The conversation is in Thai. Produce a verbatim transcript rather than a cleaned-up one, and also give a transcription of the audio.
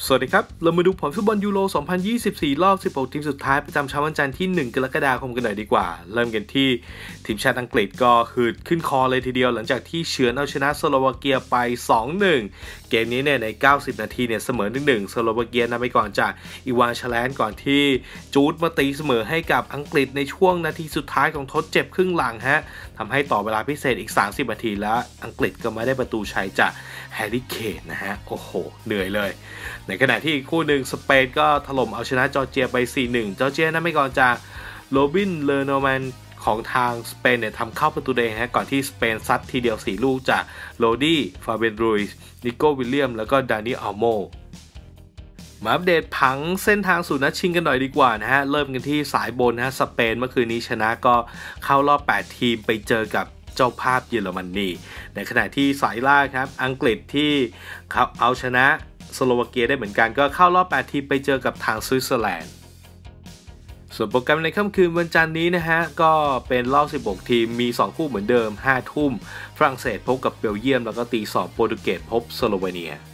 สวัสดีครับเรามาดูผลฟุตบอลยูโร สองพันยี่สิบสี่ รอบ สิบหก ทีมสุดท้ายประจำเช้าวันจันทร์ที่ หนึ่ง กรกฎาคมกันหน่อยดีกว่าเริ่มกันที่ทีมชาติอังกฤษก็หืดขึ้นคอเลยทีเดียวหลังจากที่เฉือนเอาชนะสโลวาเกียไป สองหนึ่ง เกมนี้เนี่ยใน เก้าสิบ นาทีเนี่ยเสมอ หนึ่งหนึ่ง สโลวาเกียนำไปก่อนจากอีวานชาแลนก่อนที่จูดมาตีเสมอให้กับอังกฤษในช่วงนาทีสุดท้ายของทดเจ็บครึ่งหลังฮะทำให้ต่อเวลาพิเศษอีก สามสิบ นาทีแล้วอังกฤษก็ไม่ได้ประตูชัยจากแฮร์รี่เคนนะฮะโอ้โหเหนื่อยเลยในขณะที่คู่หนึ่งสเปนก็ถล่มเอาชนะจอร์เจียไป สี่หนึ่ง จอร์เจียนั้นไม่ก่อนจากโรบินเลอโนแมนของทางสเปนเนี่ยทำเข้าประตูแดงฮะก่อนที่สเปนซัดทีเดียวสี่ลูกจากโรดี้ฟาเบนรูอิสนิโก้วิลเลียมแล้วก็ดานิอัลโมมาอัปเดตผังเส้นทางสู่นัดชิงกันหน่อยดีกว่านะฮะเริ่มกันที่สายบนนะฮะสเปนเมื่อคืนนี้ชนะก็เข้ารอบแปดทีมไปเจอกับเจ้าภาพเยอรมนีในขณะที่สายล่างครับอังกฤษที่เขาเอาชนะสโลวาเกียได้เหมือนกันก็เข้ารอบแปดทีมไปเจอกับทางสวิตเซอร์แลนด์ส่วนโปรแกรมในค่ำคืนวันจันทร์นี้นะฮะก็เป็นรอบสิบหกทีมมีสองคู่เหมือนเดิมห้าทุ่มฝรั่งเศสพบกับเบลเยียมแล้วก็ตีสองโปรตุเกสพบสโลเวเนีย